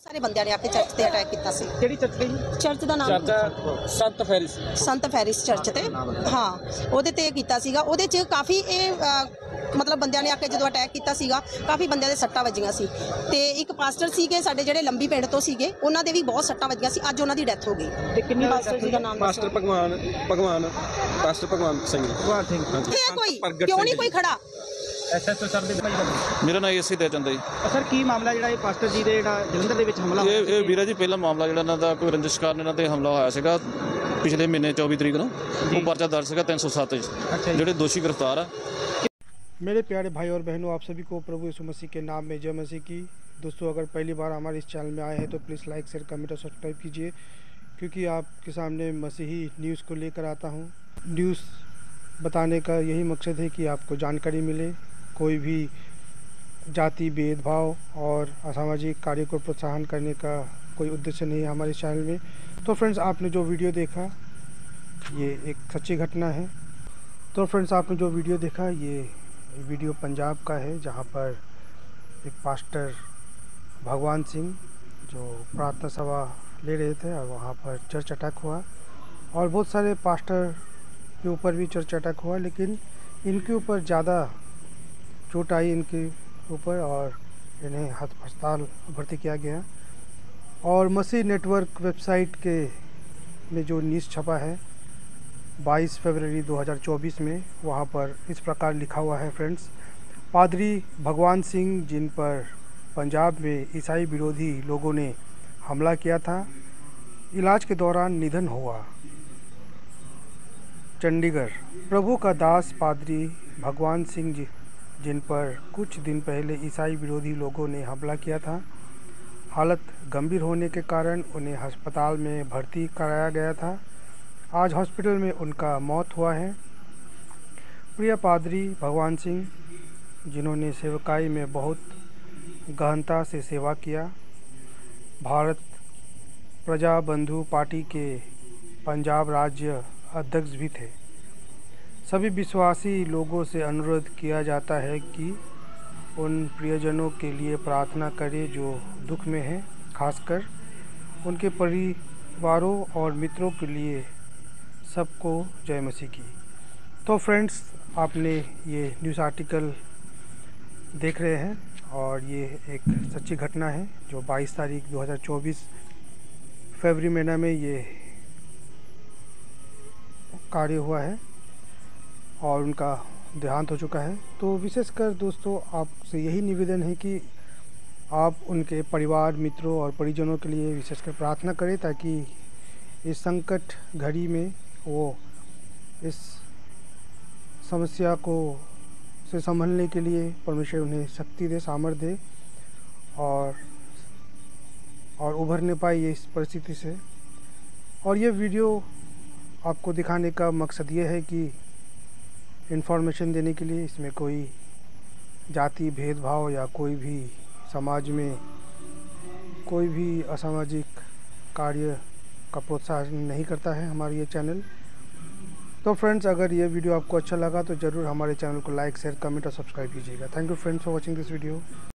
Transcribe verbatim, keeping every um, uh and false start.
सारे बंदियां ने आके चर्च ते अटैक किया सी। ਕਿਹੜੀ ਚਰਚ ਗਈ? चर्च दा नाम चर्च संत फेरिस संत फेरिस चर्च ते हाँ ਉਹਦੇ ਤੇ ਕੀਤਾ ਸੀਗਾ। ਉਹਦੇ ਚ ਕਾਫੀ ਇਹ मतलब ਬੰਦਿਆਂ ਨੇ ਆਕੇ ਜਦੋਂ ਅਟੈਕ ਕੀਤਾ ਸੀਗਾ ਕਾਫੀ ਬੰਦਿਆਂ ਦੇ ਸੱਟਾਂ ਵੱਜੀਆਂ ਸੀ ਤੇ ਇੱਕ ਪਾਸਟਰ ਸੀਗੇ ਸਾਡੇ ਜਿਹੜੇ ਲੰਬੀ ਪਿੰਡ ਤੋਂ ਸੀਗੇ ਉਹਨਾਂ ਦੇ ਵੀ ਬਹੁਤ ਸੱਟਾਂ ਵੱਜੀਆਂ ਸੀ। ਅੱਜ ਉਹਨਾਂ ਦੀ ਡੈਥ ਹੋ ਗਈ। ਤੇ ਕਿੰਨੀ ਪਾਸਟਰ ਜੀ ਦਾ ਨਾਮ पास्टर भगवान भगवान पास्टर भगवान सिंह ਭਗਵਾਨ ਸਿੰਘ ਇਹ ਕੋਈ ਕਿਉਂ ਨਹੀਂ ਕੋਈ ਖੜਾ? ਐਸਐਚਓ ਸਰ ਦੇ ਭਾਈ ਦਾ ਮੇਰਾ ਨਾਮ ਏਸੀ ਦੇ ਚੰਦਾ ਜੀ। ਸਰ ਕੀ ਮਾਮਲਾ ਜਿਹੜਾ ਇਹ ਪਾਸਟਰ ਜੀ ਦੇ ਜਿਹੜਾ ਜਲੰਧਰ ਦੇ ਵਿੱਚ ਹਮਲਾ ਹੋਇਆ ਇਹ ਇਹ ਵੀਰਾ ਜੀ ਪਹਿਲਾ ਮਾਮਲਾ ਜਿਹੜਾ ਇਹਨਾਂ ਦਾ ਕੋਈ ਰੰਜਿਸ਼ ਕਾਰਨ ਇਹਨਾਂ ਤੇ ਹਮਲਾ ਹੋਇਆ ਸੀਗਾ ਪਿਛਲੇ ਮਹੀਨੇ ਚੌਵੀ ਤਰੀਕ ਨੂੰ। ਉਹ ਪਰਚਾ ਦਰਜ ਸੀਗਾ तीन सौ सात ਜਿਹੜੇ ਦੋਸ਼ੀ ਗ੍ਰਿਫਤਾਰ ਆ। मेरे प्यारे भाई और बहनों, आप सभी को प्रभु यीशु मसीह के नाम में जय मसीह की। दोस्तों, अगर पहली बार हमारे इस चैनल में आए हैं तो प्लीज़ लाइक शेयर कमेंट और सब्सक्राइब कीजिए, क्योंकि आपके सामने मसीही न्यूज़ को लेकर आता हूँ। न्यूज़ बताने का यही मकसद है कि आपको जानकारी मिले। कोई भी जाति भेदभाव और असामाजिक कार्य को प्रोत्साहन करने का कोई उद्देश्य नहीं है हमारे चैनल में। तो फ्रेंड्स, आपने जो वीडियो देखा ये एक सच्ची घटना है। तो फ्रेंड्स, आपने जो वीडियो देखा ये वीडियो पंजाब का है, जहाँ पर एक पास्टर भगवान सिंह जो प्रार्थना सभा ले रहे थे और वहाँ पर चर्च अटैक हुआ और बहुत सारे पास्टर के ऊपर भी चर्च अटैक हुआ, लेकिन इनके ऊपर ज़्यादा चोट आई इनके ऊपर और इन्हें अस्पताल भर्ती किया गया। और मसीह नेटवर्क वेबसाइट के में जो न्यूज़ छपा है बाईस फरवरी दो हज़ार चौबीस में, वहाँ पर इस प्रकार लिखा हुआ है फ्रेंड्स। पादरी भगवान सिंह, जिन पर पंजाब में ईसाई विरोधी लोगों ने हमला किया था, इलाज के दौरान निधन हुआ। चंडीगढ़, प्रभु का दास पादरी भगवान सिंह जी, जिन पर कुछ दिन पहले ईसाई विरोधी लोगों ने हमला किया था, हालत गंभीर होने के कारण उन्हें अस्पताल में भर्ती कराया गया था। आज हॉस्पिटल में उनका मौत हुआ है। प्रिय पादरी भगवान सिंह, जिन्होंने सेवकाई में बहुत गहनता से सेवा किया, भारत प्रजा बंधु पार्टी के पंजाब राज्य अध्यक्ष भी थे। सभी विश्वासी लोगों से अनुरोध किया जाता है कि उन प्रियजनों के लिए प्रार्थना करें जो दुख में हैं, खासकर उनके परिवारों और मित्रों के लिए। सबको जय मसीह की। तो फ्रेंड्स, आपने ये न्यूज़ आर्टिकल देख रहे हैं और ये एक सच्ची घटना है जो बाईस तारीख दो हज़ार चौबीस फरवरी महीना में ये कार्य हुआ है और उनका देहांत हो चुका है। तो विशेषकर दोस्तों, आपसे यही निवेदन है कि आप उनके परिवार, मित्रों और परिजनों के लिए विशेषकर प्रार्थना करें, ताकि इस संकट घड़ी में वो इस समस्या को से संभलने के लिए परमेश्वर उन्हें शक्ति दे, सामर्थ्य दे और और उभरने पाए इस परिस्थिति से। और ये वीडियो आपको दिखाने का मकसद ये है कि इन्फॉर्मेशन देने के लिए, इसमें कोई जाति भेदभाव या कोई भी समाज में कोई भी असामाजिक कार्य का प्रोत्साहन नहीं करता है हमारा ये चैनल। तो फ्रेंड्स, अगर ये वीडियो आपको अच्छा लगा तो ज़रूर हमारे चैनल को लाइक शेयर कमेंट और सब्सक्राइब कीजिएगा। Thank you friends for watching this video.